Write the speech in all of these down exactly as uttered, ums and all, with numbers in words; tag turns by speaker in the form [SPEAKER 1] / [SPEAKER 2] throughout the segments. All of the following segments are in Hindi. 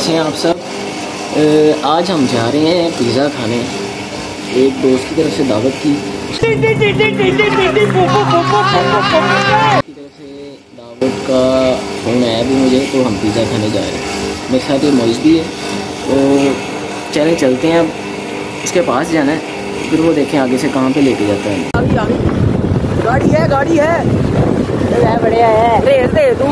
[SPEAKER 1] कैसे हैं आप सब। आज हम जा रहे हैं पिज़्ज़ा खाने, एक दोस्त की तरफ से दावत की की तरफ से दावत का फ़ोन आया भी मुझे, तो हम पिज़्ज़ा खाने जा रहे हैं। मेरे साथ ये मौज भी है, तो चले चलते हैं। अब उसके पास जाना है, फिर वो देखें आगे से कहाँ पे लेके जाता है।
[SPEAKER 2] गाड़ी है गाड़ी है बढ़िया है, रेस दे तू।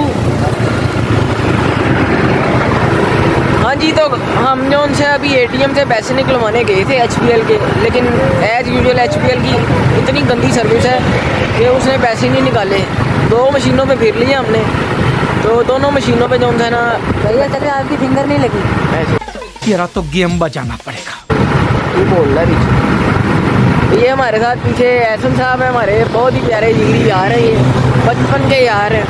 [SPEAKER 2] हाँ जी, तो हम जो उनसे अभी एटीएम से पैसे निकलवाने गए थे एचपीएल के, लेकिन एज़ यूजुअल एचपीएल की इतनी गंदी सर्विस है कि उसने पैसे नहीं निकाले। दो मशीनों पे फिर लिए हमने, तो दोनों मशीनों पे जो है ना भैया चले आपकी फिंगर नहीं लगी।
[SPEAKER 3] तेरा तो गेम बजाना पड़ेगा।
[SPEAKER 2] ये बोल रहा है। ये हमारे साथ पीछे एहसन साहब है, हमारे बहुत ही प्यारे जिगरी यार है, ये बचपन के यार है।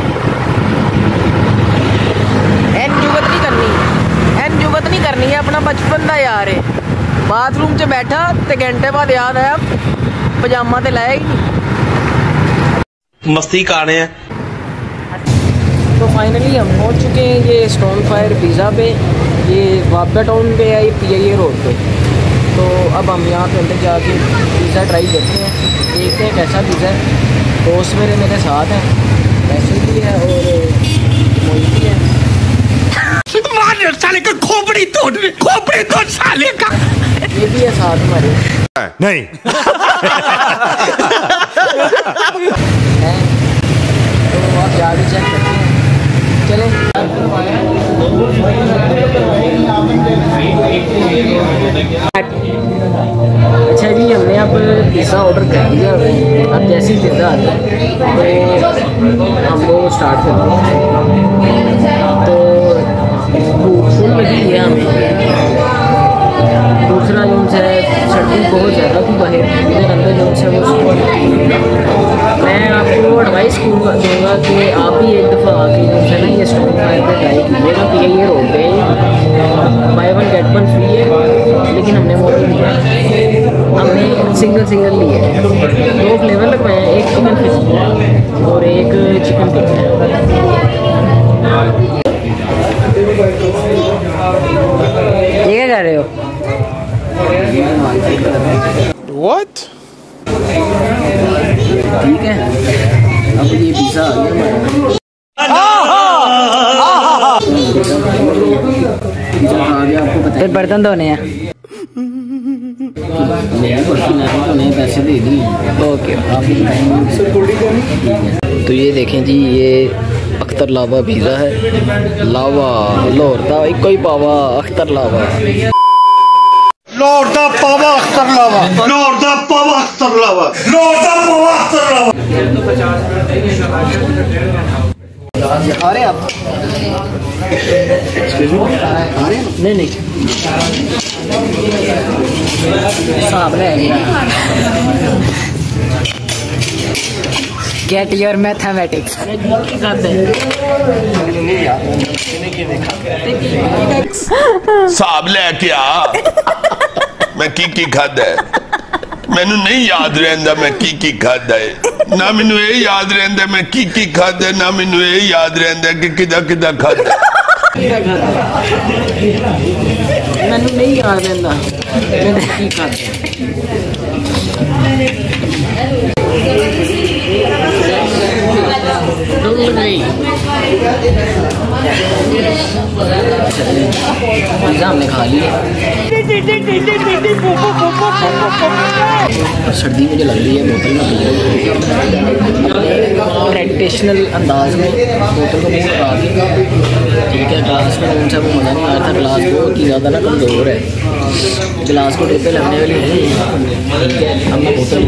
[SPEAKER 2] एन जुगत नहीं करनी, एन जुगत नहीं करनी है, अपना बचपन का यार है। बाथरूम से बैठा तो घंटे बाद याद आया पजामा तो लाया ही
[SPEAKER 4] मस्ती कर रहे हैं।
[SPEAKER 2] तो फाइनली हम पहुंच चुके हैं ये स्टोन फायर पिज़्ज़ा पे। ये वाबा टाउन पे है, ये पी आई ए रोड पे। तो अब हम यहाँ पे अंदर जाके पिज़्ज़ा ट्राई करते हैं, देखते हैं कैसा पिज़्ज़ा है। दोस्त मेरे मेरे साथ हैं, पैसे भी है और मोई भी है।
[SPEAKER 3] साले का खोपड़ी तोड़, खोपड़ी तोड़ साले का।
[SPEAKER 2] ये भी है साथ हमारे।
[SPEAKER 3] नहीं
[SPEAKER 2] तो आप जाके चेक करते हैं, चलें। अच्छा जी, हमने अब पिज़्ज़ा ऑर्डर कर दिया। अब जैसे ही पिज़्ज़ा आता है तो हम वो स्टार्ट करते हैं। तो फुल लगी है हमें। दूसरा जो है सर्दी बहुत ज़्यादा थी बाहर, इधर अंदर जो है वो मैं आपको एडवाइस दूँगा कि आप भी एक दफ़ा आके जो है ना ये स्टोन फायर पे ट्राई कीजिएगा। तो ये ये रोड पे buy one get one free है, लेकिन हमने वो नहीं लिया, हमने सिंगल सिंगल लिए हैं। दो फ्लेवर लगवाए हैं, एक चिकन फिश और एक चिकन टिक्का। ये क्या कर रहे हो?
[SPEAKER 3] What?
[SPEAKER 1] ठीक है, अब ये पिज़्ज़ा आ गया आपको पता है।
[SPEAKER 2] बर्तन धोने हैं,
[SPEAKER 1] नहीं बर्तन तो नहीं, पैसे दे दिए।
[SPEAKER 2] ओके।
[SPEAKER 1] तो ये देखें जी, ये अख्तर लावा पिज़्ज़ा है। लावा लाहौर का एक ही पावा अख्तर लावा,
[SPEAKER 3] लाहौर दा पावा अख्तर लावा, लाहौर दा पावा अख्तर लावा, लाहौर दा पावा अख्तर लावा।
[SPEAKER 2] आ रहे आप? आ रहे? नहीं नहीं, साहब गेट योर मैथमेटिक्स।
[SPEAKER 4] साहब लेके आ, मैं की की खादा है, मैनू नहीं याद रहंदा मैं की की खादा है। ना मैनू ये याद रहंदा मैं की की खादा, ना मैनू ये याद रहंदा कि किदा किदा खादा।
[SPEAKER 2] मैनू नहीं याद रहंदा मैं की खादा। पिज़्ज़ा हमने खा लिया। सर्दी मुझे लग रही है, बोतल में ट्रेडिशनल अंदाज में बोतल को मुँह लगा दी। ठीक है, ग्लास में कौन सा वो मज़ा नहीं आ रहा था, ग्लास बहुत ही ज़्यादा ना कमज़ोर है, गिलास को टिप्पे लगने वाली नहीं। ठीक है, हमने बोतल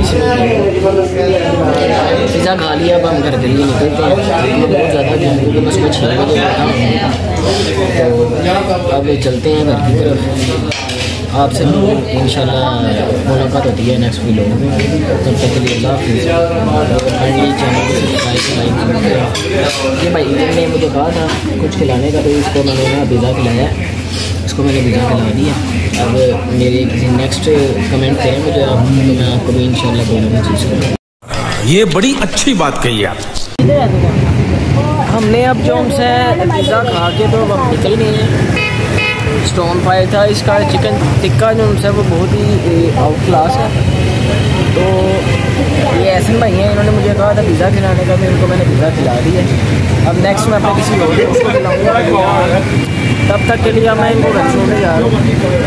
[SPEAKER 2] पिज़्ज़ा खा लिया। अब हम घर के लिए निकलते हैं, बहुत ज़्यादा क्योंकि बस कुछ छः बजे बैठा। तो अब चलते हैं घर की तरफ। आपसे इंशाल्लाह मुलाकात होती है नेक्स्ट वीडियो में। तब तक के लिए अल्लाह हाफ़िज़। काइंडली चैनल को सब्सक्राइब लाइक। ये भाई ने मुझे कहा था कुछ खिलाने का, तो इसको मैंने ना पिज़्ज़ा खिलाया, इसको मैंने पिज़्ज़ा खिला दिया। अब मेरे किसी नेक्स्ट कमेंट करें मुझे आप, तो मैं आपको भी इंशाल्लाह बोलूँगा चीज़।
[SPEAKER 3] ये बड़ी अच्छी बात कही आप।
[SPEAKER 2] हमने अब जो हमसे पिज़्ज़ा खा के तो अब निकल गए हैं।
[SPEAKER 1] स्टोन फ्राई था। इसका चिकन टिक्का जो है वो बहुत ही आउट क्लास है। तो ये एहसन भाई हैं, इन्होंने मुझे कहा था पिज़्ज़ा खिलाने का, मैं उनको मैंने पिज़्ज़ा खिला दिया। अब नेक्स्ट मैं अपने किसी और दोस्त को खिलाऊँगा। तब तक के लिए मैं इनको घर छोड़ने जा रहा हूँ।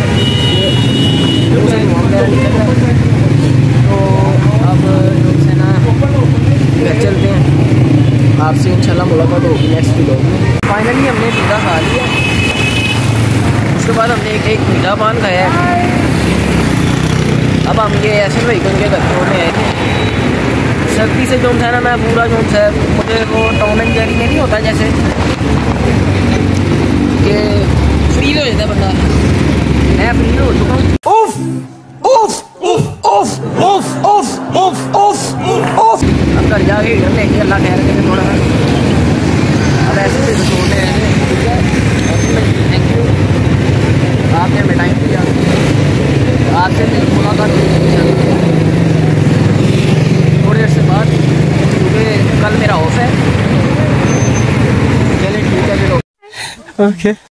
[SPEAKER 1] तो अब इनसे ना घर चलते हैं, आपसे इंशाल्लाह मुलाकात होगी नेक्स्ट वीडियो में। फाइनली हमने पिज़्ज़ा खा लिया, उसके बाद हमने एक एक मीठा पान खाया है। अब हम ये ऐसे भाई के घर छोड़ने आए थे। सर्दी से जो है ना मैं पूरा जो है मुझे वो टॉम एंड जेरी में नहीं होता जैसे कि फ्रीज हो जाता है बंदा, मैं फ्रीज हो चुका हूँ।
[SPEAKER 3] उफ उफ उफ उफ उफ उफ उफ उफ उफ।
[SPEAKER 1] अब घर जाके लेंगे, अल्लाह खैर करे थोड़ा। अब ऐसे से छोड़ने आए थे, ठीक है। थैंक यू, आपने हमें टाइम दिया। आपसे मुलाकात होगी थोड़ी देर से बाद, क्योंकि कल मेरा ऑफ है। चलिए ठीक है, फिर ओके।